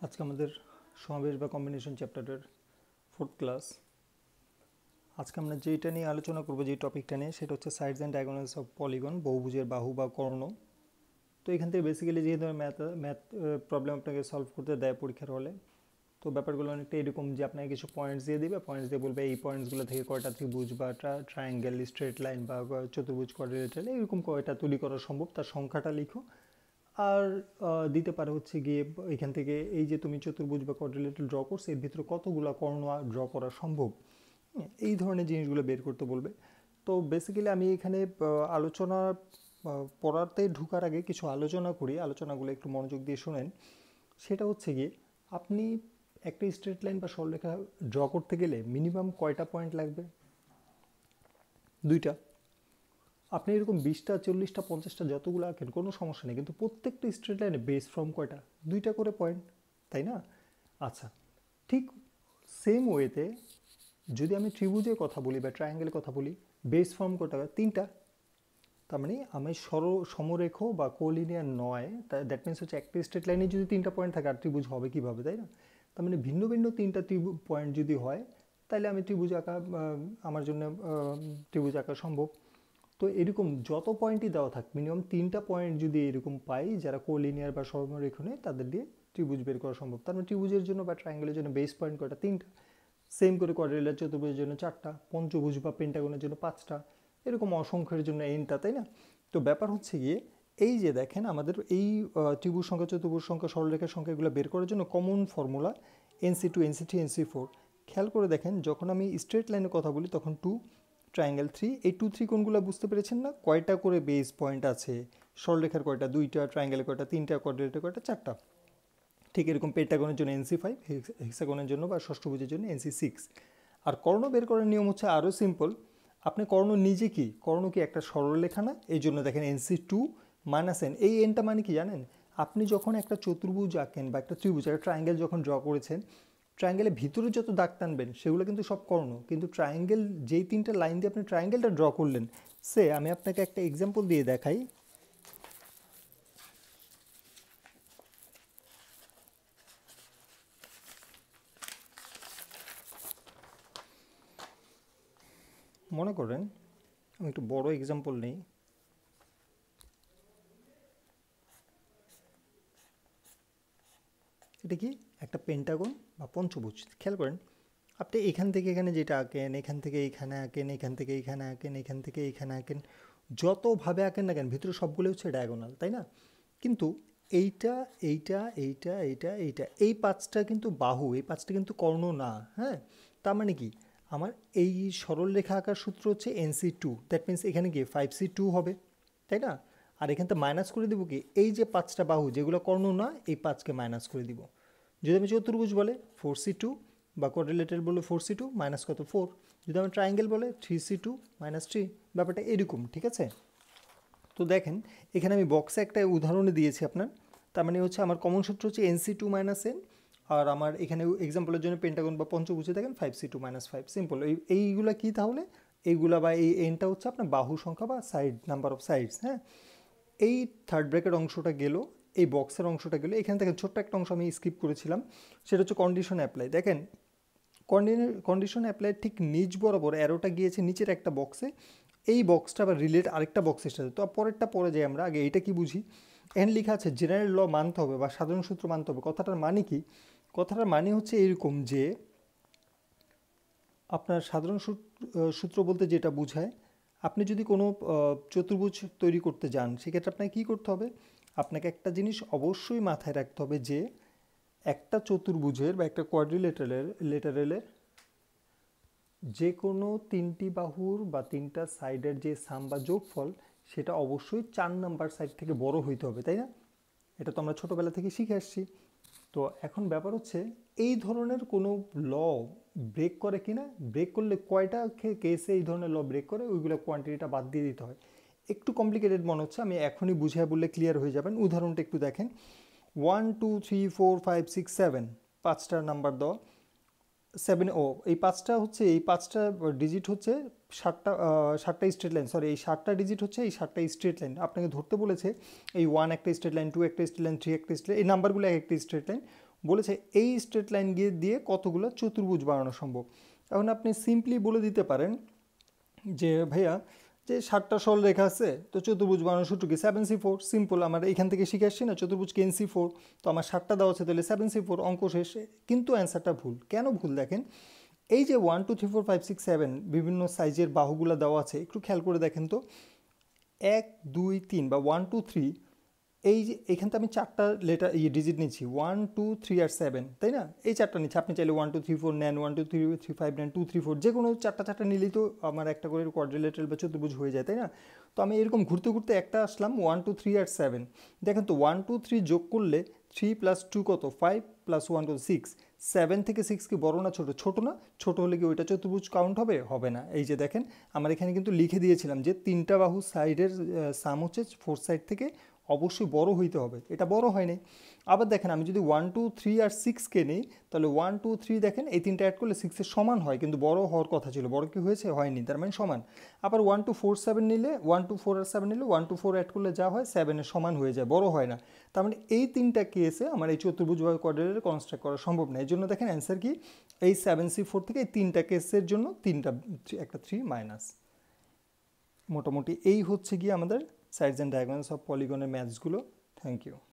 আজকে আমাদের সমাবেশ বা কম্বিনেশন চ্যাপ্টারের 4th ক্লাস। আজকে আমরা যেটা নিয়ে আলোচনা করব, যে টপিকটা নিয়ে, সেটা হচ্ছে sides and diagonals of polygon, বহুভুজের বাহু বা কর্ণ। তো এখান থেকে বেসিক্যালি যে ধরনের ম্যাথ প্রবলেম আপনাকে সলভ করতে দেয় পরীক্ষার হলে, তো ব্যাপারগুলো অনেকটা এরকম যে আপনাকে কিছু পয়েন্টস দিয়ে দিবে, পয়েন্টস দিয়ে বলবে এই পয়েন্টসগুলো থেকে কয়টা ত্রিভুজ বা ট্রায়াঙ্গেল, স্ট্রেট লাইন বা চতুর্ভুজ, কোয়াড্রিলেটারাল এরকম কয়টা তৈরি করা সম্ভব তার সংখ্যাটা লিখো। আর দিতে পারে হচ্ছে গিয়ে এখান থেকে এই যে তুমি চতুর্ভুজ বা কোয়াড্রিলেটারাল ড্র করছো, এর ভিতরে কতগুলো কর্ণ ড্র করা সম্ভব, এই ধরনের জিনিসগুলো বের করতে বলবে। তো বেসিক্যালি আমি এখানে আলোচনা পড়াতে ঢুকার আগে কিছু আলোচনা করি, আলোচনাগুলো একটু মনোযোগ দিয়ে শোনেন। সেটা হচ্ছে গিয়ে আপনি একটা স্ট্রেট লাইন বা সরলরেখা ড্র করতে গেলে মিনিমাম কয়টা পয়েন্ট লাগবে? দুইটা। আপনি এরকম 20টা 40টা 50টা যতগুলো আঁকেন কোনো সমস্যা নেই, কিন্তু প্রত্যেকটা স্ট্রেট লাইনে বেস ফর্ম কয়টা? দুইটা করে পয়েন্ট, তাই না? আচ্ছা, ঠিক সেম ওয়েতে যদি আমি ত্রিভুজের কথা বলি বা ট্রায়াঙ্গেলের কথা বলি, বেস ফর্ম কয়টা? তিনটা। তার মানে আমি সমরেখ বা কোলিনিয়ার নয়, দ্যাট মিনস হচ্ছে একটা স্ট্রেট লাইনে যদি তিনটা পয়েন্ট থাকে আর ত্রিভুজ হবে কীভাবে, তাই না? তার মানে ভিন্ন ভিন্ন তিনটা পয়েন্ট যদি হয়, তাহলে আমি ত্রিভুজ আঁকা আমার জন্য ত্রিভুজ আঁকা সম্ভব। তো এরকম যত পয়েন্টই দেওয়া থাক, মিনিমাম তিনটা পয়েন্ট যদি এরকম পাই যারা কোলিনিয়ার বা সমরেখনে, তাদের দিয়ে ত্রিভুজ বের করা সম্ভব। তার মানে ত্রিভুজের জন্য বা ট্রায়াঙ্গেলের জন্য বেস পয়েন্ট কয়টা? তিনটা। সেম করে কোয়াড্রিলেটারাল চতুর্ভুজের জন্য 4টা, পঞ্চভুজ বা পেন্টাগনের জন্য 5টা, এরকম অসংখ্যের জন্য এনটা, তাই না? তো ব্যাপার হচ্ছে গিয়ে এই যে দেখেন আমাদের এই ত্রিভুজ সংখ্যা, চতুর্ভুজ সংখ্যা, সরলরেখার সংখ্যা এগুলো বের করার জন্য common formula NC2, NC3, NC4। খেয়াল করে দেখেন, যখন আমি স্ট্রেট লাইনের কথা বলি তখন 2, ট্রায়াঙ্গেল 3, এই 2 3 কোনগুলো বুঝতে পেরেছেন না? কয়টা করে বেস পয়েন্ট আছে? সরলরেখার কয়টা? 2টা, ট্রায়াঙ্গেলের কয়টা? 3টা, কোয়াড্রিলেটারের কয়টা? 4টা। ঠিক এরকম পেন্টাগনের জন্য NC5, হেক্সাগনের জন্য বা ষষ্ঠভুজের জন্য NC6। আর কর্ণ বের করার নিয়ম হচ্ছে আরও সিম্পল। আপনি কর্ণ নিজে কি, কর্ণ কি একটা সরলরেখা না? এই জন্য দেখেন NC2 মাইনাস এন, এই এনটা মানে কি জানেন? আপনি যখন একটা চতুর্ভুজ আঁকেন বা একটা ত্রিভুজ, একটা ট্রায়াঙ্গেল যখন ড্র করেছেন, ট্রায়াঙ্গেলের ভিতরে যত দাগ টানবেন সেগুলো কিন্তু সব কর্ণ, কিন্তু ট্রায়াঙ্গেল যেই তিনটা লাইন দিয়ে আপনি ট্রায়াঙ্গেলটা ড্র করলেন, সে আমি আপনাকে একটা এক্সাম্পল দিয়ে দেখাই। মনে করেন আমি একটু বড় এক্সাম্পল নেই। এটা কি একটা পেন্টাগন বা পঞ্চভুজ। খেয়াল করেন, আপনি এখান থেকে এখানে যেটা আঁকেন, এখান থেকে এইখানে আঁকেন, এখান থেকে এইখানে আঁকেন, এখান থেকে এইখানে আঁকেন, যতভাবে আঁকেন না কেন ভিতরে সবগুলো হচ্ছে ডায়াগোনাল, তাই না? কিন্তু এইটা, এইটা, এইটা, এইটা, এইটা, এই 5টা কিন্তু বাহু, এই 5টা কিন্তু কর্ণ না। হ্যাঁ, তার মানে কি, আমার এই সরল রেখা আঁকার সূত্র হচ্ছে NC2, দ্যাট মিনস এখানে কি 5C2 হবে, তাই না? আর এখান থেকে মাইনাস করে দিব কি, এই যে 5টা বাহু যেগুলো কর্ণ না, এই 5কে মাইনাস করে দিব। যদি আমি চতুর্ভুজ বলে 4C2, বা কোয়াড্রিলেটারাল বলে 4C2 মাইনাস কত 4। যদি আমি ট্রায়াঙ্গেল বলে 3C2 মাইনাস 3। ব্যাপারটা এরকম, ঠিক আছে? তো দেখেন এখানে আমি বক্সে একটা উদাহরণে দিয়েছি আপনার। তার মানে হচ্ছে আমার কমন সূত্র হচ্ছে NC2 মাইনাস এন, আর আমার এখানে এক্সাম্পলের জন্য পেন্টাগন বা পঞ্চভুজে দেখেন 5C2 মাইনাস 5। সিম্পল। এইগুলা কি তাহলে? এইগুলা বা এই এনটা হচ্ছে আপনার বাহু সংখ্যা বা সাইড, নাম্বার অফ সাইডস। হ্যাঁ, এই থার্ড ব্র্যাকেট অংশটা গেল, এই বক্সের অংশটা গেল। এখান থেকে ছোট্ট একটা অংশ আমি স্কিপ করেছিলাম, সেটা হচ্ছে কন্ডিশন অ্যাপ্লাই। দেখেন কন্ডিশন অ্যাপ্লাই ঠিক নিচ বরাবর অ্যারোটা গিয়েছে নিচের একটা বক্সে, এই বক্সটা আবার রিলেট আরেকটা বক্সের সাথে। তো পরেরটা পরে যাই আমরা, আগে এটা কি বুঝি। এখানে লেখা আছে জেনারেল ল মানতে হবে বা সাধারণ সূত্র মানতে হবে। কথাটার মানে কি? কথাটার মানে হচ্ছে এরকম যে আপনার সাধারণ সূত্র বলতে যেটা বোঝায়, আপনি যদি কোনো চতুর্ভুজ তৈরি করতে যান, সেক্ষেত্রে আপনাকে কী করতে হবে? আপনাকে একটা জিনিস অবশ্যই মাথায় রাখতে হবে যে একটা চতুর্ভুজের বা একটা কোয়াড্রিলেটারেলের যে কোনো তিনটি বাহুর বা তিনটা সাইডের যে সাম বা যোগফল, সেটা অবশ্যই 4 নাম্বার সাইড থেকে বড় হইতে হবে, তাই না? এটা তো আমরা ছোটোবেলা থেকে শিখে আসছি। তো এখন ব্যাপার হচ্ছে এই ধরনের কোনো ল ব্রেক করে কিনা, ব্রেক করলে কয়টা কেসে এই ধরনের ল ব্রেক করে, ওইগুলো কোয়ান্টিটিটা বাদ দিয়ে দিতে হয়। একটু কমপ্লিকেটেড মনে হচ্ছে, আমি এখনই বুঝিয়ে বললে ক্লিয়ার হয়ে যাবেন। উদাহরণটা একটু দেখেন। 1 2 3 4 5 6 7, 5টা নাম্বার দেওয়া। 7, ও এই 5টা হচ্ছে, এই 5টা ডিজিট হচ্ছে 7টা স্ট্রেট লাইন, সরি এই 7টা ডিজিট হচ্ছে এই 7টা স্ট্রেট লাইন। আপনাকে ধরতে বলেছে এই 1 একটা স্ট্রেট লাইন, 2 একটা স্ট্রেট লাইন, 3 একটা স্ট্রেট, এই নাম্বারগুলো এক একটা স্ট্রেট লাইন। বলেছে এই স্ট্রেট লাইন দিয়ে কতগুলো চতুর্ভুজ বানানো সম্ভব। এখন আপনি সিম্পলি বলে দিতে পারেন যে ভাইয়া যে 7টা সরলরেখা আছে, তো চতুর্ভুজ বানানোর সূত্র কি 7c4, সিম্পল। আমার এখান থেকে শিখে আসছি না চতুর্ভুজ NC4, তো আমার 7টা দেওয়া আছে, তাহলে 7c4, অঙ্ক শেষ। কিন্তু অ্যান্সারটা ভুল। কেন ভুল দেখেন, এই যে 1 2 3 4 5 6 7 বিভিন্ন সাইজের বাহুগুলো দেওয়া আছে, একটু খেয়াল করে দেখেন তো, 1 2 3 বা 1 2 3, এই যে এখানটা আমি 4টা লেটার ডিজিট নিচ্ছি, 1 2 3 আর 7, তাই না? এই 4টা নিচ্ছি, আপনি চাইলে 1 2 3 4 নেন, 1 2 3 3 5 নেন, 2 3 4, যে কোনো 4টা নিলেই তো আমার একটা করে কোয়াড্রিলেটারাল বা চতুর্ভুজ হয়ে যায়, তাই না? তো আমি এরকম ঘুরতে ঘুরতে একটা আসলাম 1 2 3 আর 7। দেখেন তো 1 2 3 যোগ করলে 3 + 2 কত, 5 + 1 কত, 6। 7 থেকে 6 কি বড় না ছোট? ছোট না? ছোট হলে কি ওইটা চতুর্ভুজ কাউন্ট হবে? হবে না। এই যে দেখেন, আমার এখানে কিন্তু লিখে দিয়েছিলাম যে 3টা বাহু সাইডের সাম হচ্ছে 4 সাইড থেকে অবশ্যই বড় হইতে হবে, এটা বড় হয় নাই। আবার দেখেন, আমি যদি 1 2 3 আর 6কে নিই, তাহলে 1 2 3 দেখেন এই 3টা অ্যাড করলে 6-এর সমান হয়, কিন্তু বড় হওয়ার কথা ছিল, বড় কি হয়েছে? হয়নি, তার মানে সমান। আবার 1 2 4 7 নিলে, 1 2 4 আর 7 নিলে 1 2 4 অ্যাড করলে যা হয় 7-এর সমান হয়ে যায়, বড় হয় না। তার মানে এই 3টা কেসে আমার এই চতুর্ভুজ বা কোয়াড্রিলেটারাল কনস্ট্রাক্ট করা সম্ভব না। এই জন্য দেখেন অ্যান্সার কি, এই 7c4 থেকে এই 3টা কেসের জন্য একটা 3 মাইনাস। মোটামুটি এই হচ্ছে গিয়ে আমাদের সাইডস অ্যান্ড ডায়াগোনালস অফ পলিগনের ম্যাথসগুলো। Thank you.